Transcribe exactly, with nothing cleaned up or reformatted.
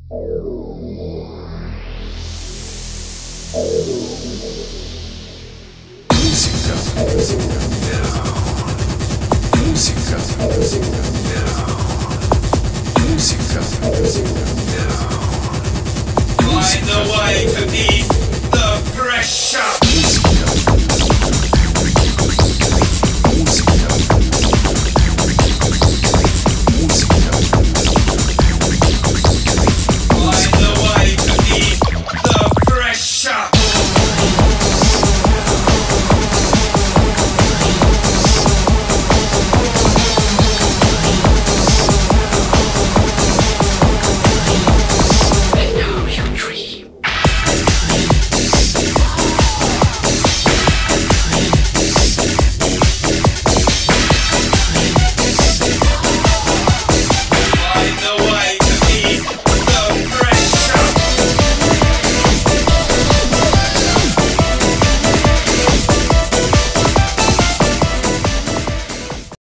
Musica, musica, musica, musica, musica. Find a way to ease the pressure.